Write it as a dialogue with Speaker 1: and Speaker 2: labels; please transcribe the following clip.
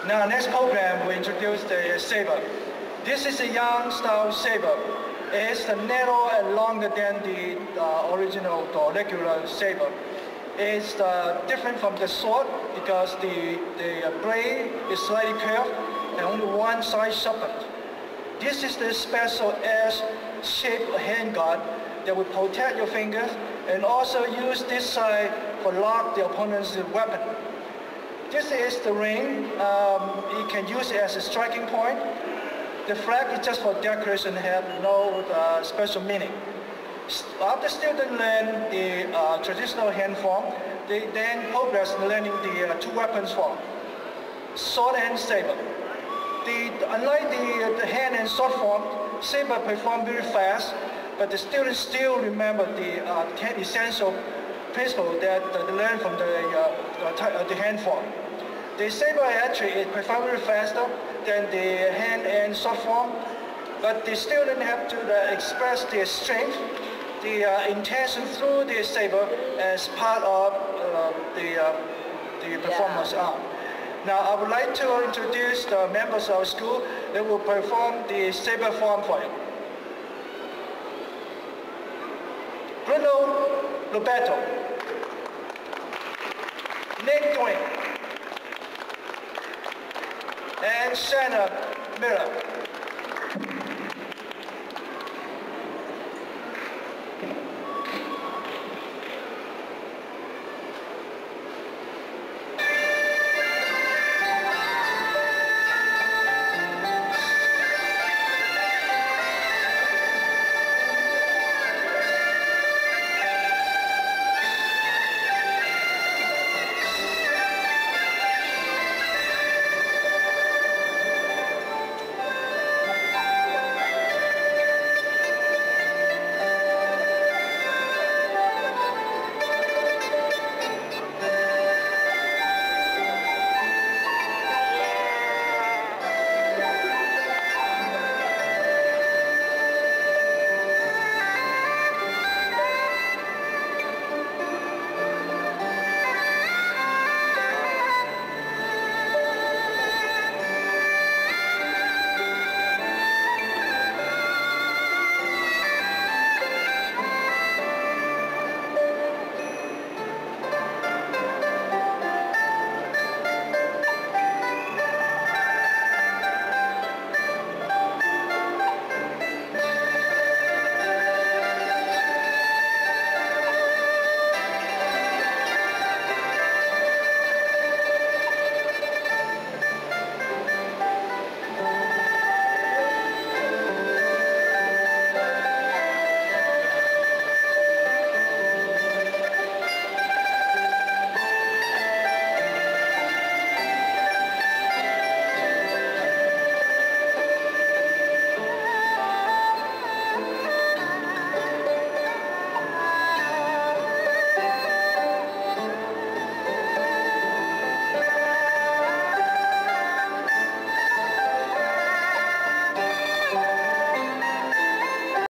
Speaker 1: Now, next program, we introduce the saber. This is a young style saber. It's narrow and longer than the original regular saber. It's different from the sword because the blade is slightly curved and only one side sharpened. This is the special S-shaped handguard that will protect your fingers and also use this side for lock the opponent's weapon. This is the ring. You can use it as a striking point. The flag is just for decoration and have no special meaning. After students learn the traditional hand form, they then progress in learning the two weapons form, sword and saber. Unlike the hand and sword form, saber perform very fast, but the students still remember the essential principle that they learn from the hand form. The saber actually performs very faster than the hand and sword form, but the student have to express their strength, the intention through the saber as part of the performance art. Now I would like to introduce the members of our school that will perform the saber form for you. Bruno Roberto, Nick Dwayne, and Shanna Miller.